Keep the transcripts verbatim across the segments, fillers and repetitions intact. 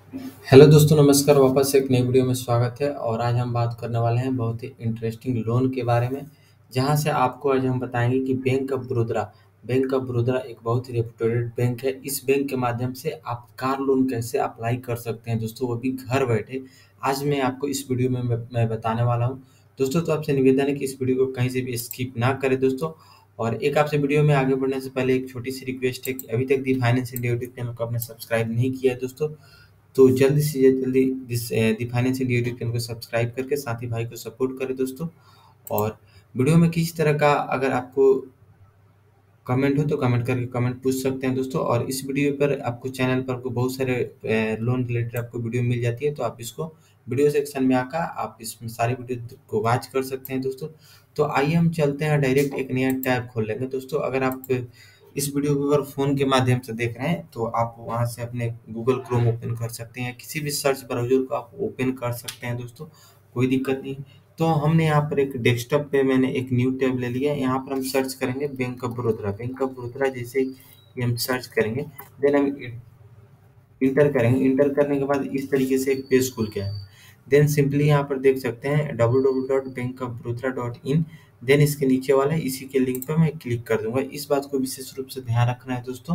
Hello दोस्तों, नमस्कार। वापस से एक नई वीडियो में स्वागत है। और आज हम बात करने वाले हैं बहुत ही इंटरेस्टिंग लोन के बारे में, जहां से आपको आज हम बताएंगे कि bank of Baroda bank of Baroda एक बहुत ही रेपुटेड बैंक है। इस बैंक के माध्यम से आप कार लोन कैसे अप्लाई कर सकते हैं दोस्तों, वो भी घर बैठे। आज मैं आपको इस वीडियो में मैं, मैं बताने वाला हूं दोस्तों। तो आपसे निवेदन है कि इस वीडियो को कहीं से भी स्किप ना करें दोस्तों। और एक आपसे वीडियो में आगे बढ़ने से पहले एक छोटी सी रिक्वेस्ट है कि अभी तक the finance India YouTube channel को आपने सब्सक्राइब नहीं किया है दोस्तों, तो जल्दी से जल्दी this the financial YouTube channel को सब्सक्राइब करके साथ ही भाई को सपोर्ट करें दोस्तों। और वीडियो में किसी तरह का अगर आपको कमेंट हो तो कमेंट करके कमेंट पूछ सकते हैं दोस्तों। और इस वीडियो पर आपको चैनल पर आपको बहुत सारे लोन रिलेटेड आपको वीडियो मिल जाती है, तो आप इसको वीडियो सेक्शन में आकर आप इसमें सारी वीडियो को वॉच कर सकते हैं दोस्तों। तो आइए हम चलते हैं, डायरेक्ट एक नया टैब खोल लेंगे दोस्तों। अगर आप इस वीडियो को अगर फ़ोन के माध्यम से देख रहे हैं तो आप वहाँ से अपने गूगल क्रोम ओपन कर सकते हैं, किसी भी सर्च ब्राउज़र को आप ओपन कर सकते हैं दोस्तों, कोई दिक्कत नहीं। तो हमने यहाँ पर एक डेस्कटॉप पे मैंने एक न्यू टैब ले लिया है। यहाँ पर हम सर्च करेंगे bank of Baroda. Bank of Baroda जैसे ही हम सर्च करेंगे, देन हम इंटर करेंगे। इंटर करने के बाद इस तरीके से एक पेज खुल के आएगा। देन सिंपली यहाँ पर देख सकते हैं W W W dot bank of Baroda dot in. Then इसके नीचे वाला है, इसी के लिंक पर मैं क्लिक कर दूंगा। इस बात को विशेष रूप से ध्यान रखना है दोस्तों।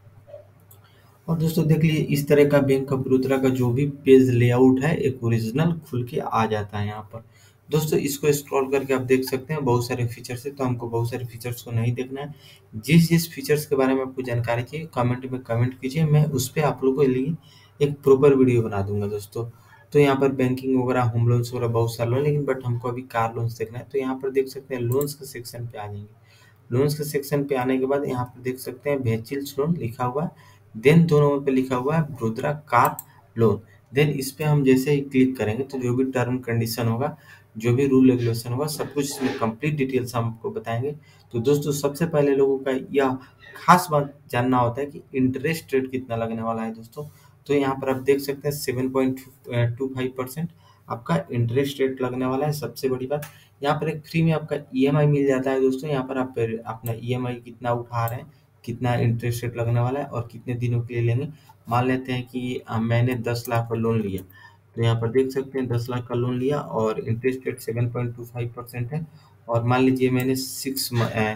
और दोस्तों देख लीजिए, इस तरह का बैंक ऑफ बड़ौदा का जो भी पेज लेआउट है एक ओरिजिनल खुल के आ जाता है यहाँ पर दोस्तों। इसको स्क्रॉल करके आप देख सकते हैं, बहुत सारे फीचर्स है, तो हमको बहुत सारे फीचर्स को नहीं देखना है। जिस जिस फीचर्स के बारे में आपको जानकारी चाहिए कमेंट में कमेंट कीजिए, मैं उस पर आप लोगों के लिए एक प्रॉपर वीडियो बना दूंगा दोस्तों। तो यहाँ पर बैंकिंग वगैरह, होम लोन्स वगैरह बहुत सारे लोन, लेकिन बट हमको अभी कार लोन्स देखना है। तो यहाँ पर देख सकते हैं लोन्स के सेक्शन पे आ जाएंगे। लोन्स के सेक्शन पे आने के बाद यहाँ पर देख सकते हैं व्हीकल्स लोन लिखा हुआ है। देन दो नंबर पे लिखा हुआ है बड़ौदा कार लोन। देन इस पे हम जैसे ही क्लिक करेंगे तो जो भी टर्म कंडीशन होगा, जो भी रूल रेगुलेशन होगा, सब कुछ इसमें कंप्लीट डिटेल्स हम आपको बताएंगे। तो दोस्तों सबसे पहले लोगों का यह खास बात जानना होता है कि इंटरेस्ट रेट कितना लगने वाला है दोस्तों। तो यहाँ पर आप देख सकते हैं seven point two five percent आपका इंटरेस्ट रेट लगने वाला है। सबसे बड़ी बात, यहाँ पर एक फ्री में आपका ईएमआई मिल जाता है दोस्तों। यहाँ पर आप अपना ईएमआई कितना उठा रहे हैं, कितना इंटरेस्ट रेट लगने वाला है और कितने दिनों के लिए लेंगे। मान लेते हैं कि अ, मैंने दस लाख का लोन लिया, तो यहाँ पर देख सकते हैं दस लाख का लोन लिया और interest rate seven point two five percent है। और मान लीजिए मैंने सिक्स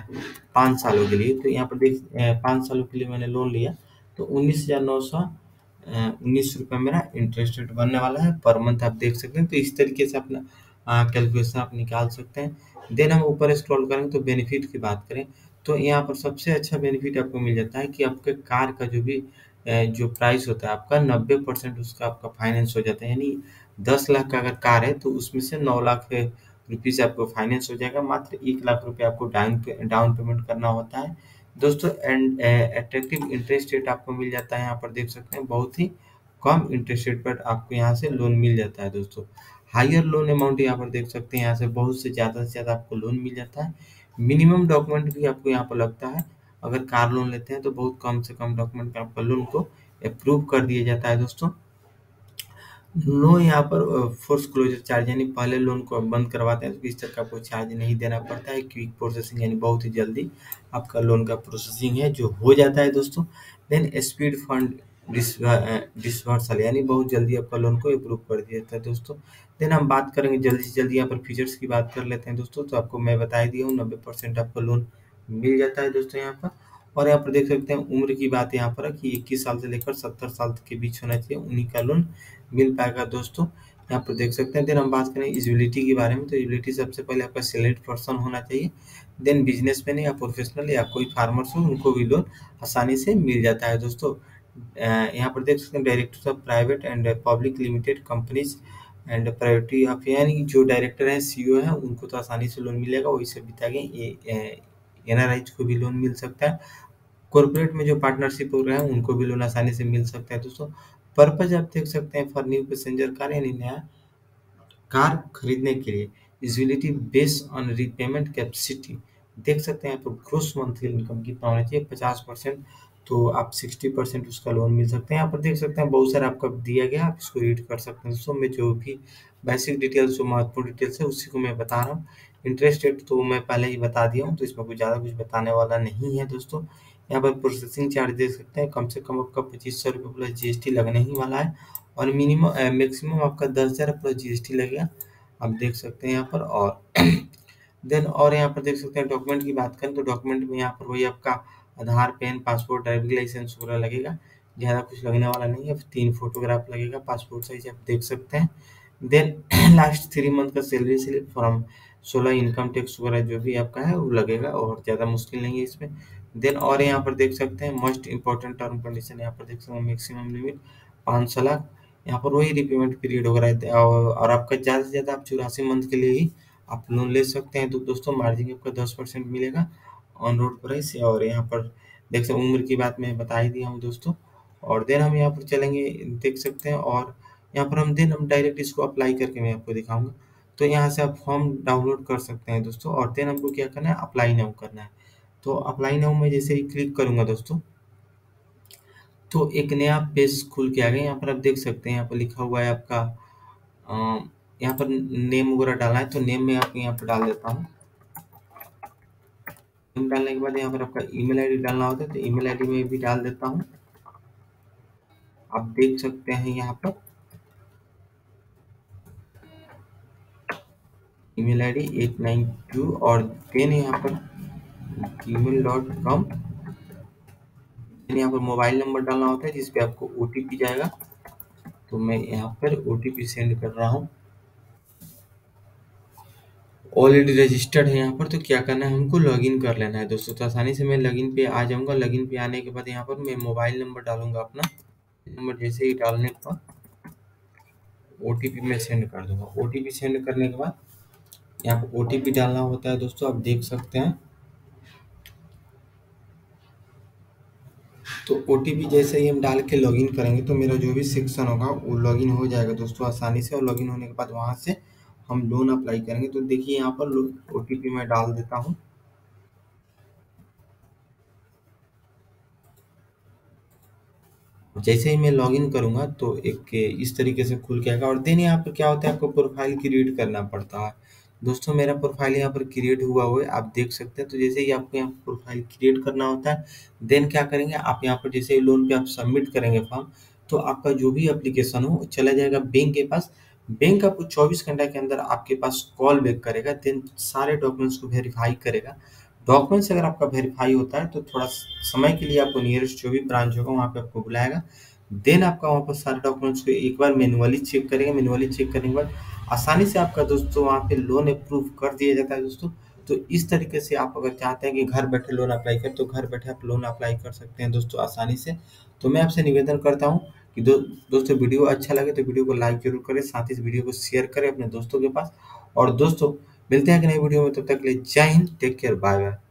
पाँच सालों के लिए, तो यहाँ पर देख पाँच सालों के लिए मैंने लोन लिया, तो उन्नीस हज़ार नौ सौ उन्नीस रुपये मेरा इंटरेस्ट रेट बनने वाला है पर मंथ। आप देख सकते हैं, तो इस तरीके से अपना कैलकुलेशन आप निकाल सकते हैं। देन हम ऊपर स्क्रॉल करेंगे तो बेनिफिट की बात करें तो यहाँ पर सबसे अच्छा बेनिफिट आपको मिल जाता है कि आपके कार का जो भी अ, जो प्राइस होता है आपका नब्बे परसेंट उसका आपका फाइनेंस हो जाता है। यानी दस लाख का अगर कार है तो उसमें से नौ लाख रुपये से आपको फाइनेंस हो जाएगा। मात्र एक लाख रुपये आपको डाउन पे डाउन पेमेंट करना होता है दोस्तों। एंड अट्रैक्टिव इंटरेस्ट रेट आपको मिल जाता है। यहाँ पर देख सकते हैं बहुत ही कम इंटरेस्ट रेट पर आपको यहाँ से लोन मिल जाता है दोस्तों। हायर लोन अमाउंट यहाँ पर देख सकते हैं, यहाँ से बहुत से ज़्यादा से ज़्यादा आपको लोन मिल जाता है। मिनिमम डॉक्यूमेंट भी आपको यहाँ पर लगता है, अगर कार लोन लेते हैं तो बहुत कम से कम डॉक्यूमेंट पर आपका लोन को अप्रूव कर दिया जाता है दोस्तों। नो यहाँ पर फोर्स क्लोजर चार्ज, यानी पहले लोन को आप बंद करवाते हैं तो इस तरह का कोई चार्ज नहीं देना पड़ता है। क्विक प्रोसेसिंग, यानी बहुत ही जल्दी आपका लोन का प्रोसेसिंग है जो हो जाता है दोस्तों। देन स्पीड फंड डिसवर्सल, यानी बहुत जल्दी आपका लोन को अप्रूव कर दिया जाता है दोस्तों। देन हम बात करेंगे जल्दी से जल्दी, यहाँ पर फीचर्स की बात कर लेते हैं दोस्तों। तो आपको मैं बता ही दिया हूँ, नब्बे परसेंट आपका लोन मिल जाता है दोस्तों यहाँ पर। और यहाँ पर देख सकते हैं उम्र की बात यहाँ पर है कि इक्कीस साल से लेकर सत्तर साल के बीच होना चाहिए, उन्हीं का लोन मिल पाएगा दोस्तों। यहाँ पर देख सकते हैं। देन हम बात करें एलिजिबिलिटी के बारे में, तो एलिजिबिलिटी सबसे पहले आपका सिलेक्ट पर्सन होना चाहिए। देन बिजनेसमैन या प्रोफेशनल या कोई फार्मर्स हो, उनको भी लोन आसानी से मिल जाता है दोस्तों। अ, यहाँ पर देख सकते हैं directors of private and public limited companies and priority of, यानी जो डायरेक्टर हैं सीईओ हैं उनको तो आसानी से लोन मिलेगा। वही से बिता गए ये एनआरआईज को भी लोन मिल सकता है। कॉर्पोरेट में जो पार्टनरशिप हो रहा है उनको भी लोन आसानी से मिल सकता है दोस्तों। पर्पज आप देख सकते हैं फॉर न्यू पैसेंजर कार, यानी नया कार खरीदने के लिए। Eligibility based on repayment capacity, देख सकते हैं यहाँ पर ग्रोस मंथली इनकम कितना होना चाहिए पचास परसेंट, तो आप साठ परसेंट उसका लोन मिल सकते हैं। यहाँ पर देख सकते हैं बहुत सारा आपका दिया गया, आप इसको रीड कर सकते हैं दोस्तों। मैं जो भी बेसिक डिटेल्स, जो महत्वपूर्ण डिटेल्स है उसी को मैं बता रहा हूँ। इंटरेस्ट रेट तो मैं पहले ही बता दिया हूँ, तो इसमें कुछ ज़्यादा कुछ बताने वाला नहीं है दोस्तों। यहाँ पर प्रोसेसिंग चार्ज देख सकते हैं, कम से कम आपका पच्चीस सौ रुपये प्लस जीएसटी लगने ही वाला है। और मिनिमम मैक्सिमम आपका दस हज़ार प्लस जीएसटी लगेगा। आप देख सकते हैं यहाँ पर। और देन और यहाँ पर देख सकते हैं डॉक्यूमेंट की बात करें तो डॉक्यूमेंट में यहाँ पर वही आपका Aadhaar, PAN, passport, driving licence वगैरह लगेगा। ज़्यादा कुछ लगने वाला नहीं है, तीन फोटोग्राफ लगेगा पासपोर्ट साइज, आप देख सकते हैं। देन लास्ट थ्री मंथ का सैलरी स्लिप फ्रॉम सोलह इनकम टैक्स वगैरह जो भी आपका है वो लगेगा, और ज़्यादा मुश्किल नहीं है इसमें। देन और यहाँ पर देख सकते हैं मोस्ट इंपॉर्टेंट टर्म कंडीशन, यहाँ पर देख सकते हैं मैक्सिमम लिमिट पाँच सौ लाख। यहाँ पर वही रिपेमेंट पीरियड वगैरह और, और आपका ज़्यादा से ज़्यादा आप चौरासी मंथ के लिए ही आप लोन ले सकते हैं। तो दोस्तों मार्जिन आपका दस परसेंट मिलेगा ऑन रोड प्राइस। और यहाँ पर देख सकते उम्र की बात मैं बता ही दिया हूँ दोस्तों। और देन हम यहाँ पर चलेंगे, देख सकते हैं। और यहाँ पर हम देन हम डायरेक्ट इसको अप्लाई करके मैं आपको दिखाऊंगा। तो यहाँ से आप फॉर्म डाउनलोड कर सकते हैं दोस्तों। और देन हमको क्या करना है, अप्लाई नाउ करना है। तो अप्लाई नाउ में जैसे ही क्लिक करूंगा दोस्तों तो एक नया पेज खुल के आ गया। यहाँ पर आप देख सकते हैं, यहाँ पर लिखा हुआ है आपका अ, यहाँ पर नेम वगैरह डालना है। तो नेम में आप यहाँ पर डाल देता हूँ। नेम डालने के बाद यहाँ पर आपका ईमेल आईडी डालना होता है, तो ईमेल आईडी में भी डाल देता हूँ। आप देख सकते हैं यहाँ पर email ID at nine two, और देन यहाँ पर जीमेल डॉट कॉम। यहाँ पर मोबाइल नंबर डालना होता है जिस पे आपको ओटीपी जाएगा। तो मैं यहाँ पर ओटीपी सेंड कर रहा हूँ। ऑलरेडी रजिस्टर्ड है यहाँ पर, तो क्या करना है, हमको लॉगिन कर लेना है दोस्तों। तो आसानी से मैं लॉगिन पे आ जाऊँगा। लॉगिन पे आने के बाद यहाँ पर मैं मोबाइल नंबर डालूँगा अपना। नंबर जैसे ही डालने पर ओटीपी मैं सेंड कर दूँगा। ओटीपी सेंड करने के बाद यहाँ पर ओटीपी डालना होता है दोस्तों, आप देख सकते हैं। तो ओटीपी जैसे ही हम डाल के लॉगिन करेंगे तो मेरा जो भी सेक्शन होगा वो लॉगिन हो जाएगा दोस्तों आसानी से। और लॉगिन होने के बाद वहाँ से हम लोन अप्लाई करेंगे। तो देखिए यहाँ पर ओटीपी मैं डाल देता हूँ। जैसे ही मैं लॉगिन करूँगा तो एक इस तरीके से खुल के आएगा। और देन यहाँ पर क्या होता है, आपको प्रोफाइल क्रिएट करना पड़ता है दोस्तों। मेरा प्रोफाइल यहाँ पर क्रिएट हुआ हुआ है, आप देख सकते हैं। तो जैसे ही आपको यहाँ प्रोफाइल क्रिएट करना होता है, देन क्या करेंगे आप यहाँ पर जैसे ही लोन पे आप सबमिट करेंगे फॉर्म, तो आपका जो भी एप्लीकेशन हो चला जाएगा बैंक के पास। बैंक आपको चौबीस घंटा के अंदर आपके पास कॉल बैक करेगा, देन सारे डॉक्यूमेंट्स को वेरीफाई करेगा। डॉक्यूमेंट्स अगर आपका वेरीफाई होता है तो थोड़ा समय के लिए आपको नियरेस्ट जो भी ब्रांच होगा वहाँ पे आपको बुलाएगा। देन आपका वहाँ पर सारे डॉक्यूमेंट्स को एक बार मैनुअली चेक करेंगे। मैनुअली चेक करने के बाद आसानी से आपका दोस्तों वहाँ पे लोन अप्रूव कर दिया जाता है दोस्तों। तो इस तरीके से आप अगर चाहते हैं कि घर बैठे लोन अप्लाई करें तो घर बैठे आप लोन अप्लाई कर सकते हैं दोस्तों आसानी से। तो मैं आपसे निवेदन करता हूँ कि दो दोस्तों वीडियो अच्छा लगे तो वीडियो को लाइक जरूर करें, साथ ही इस वीडियो को शेयर करें अपने दोस्तों के पास। और दोस्तों मिलते हैं एक नई वीडियो में, तब तक के लिए जय हिंद, टेक केयर, बाय बाय।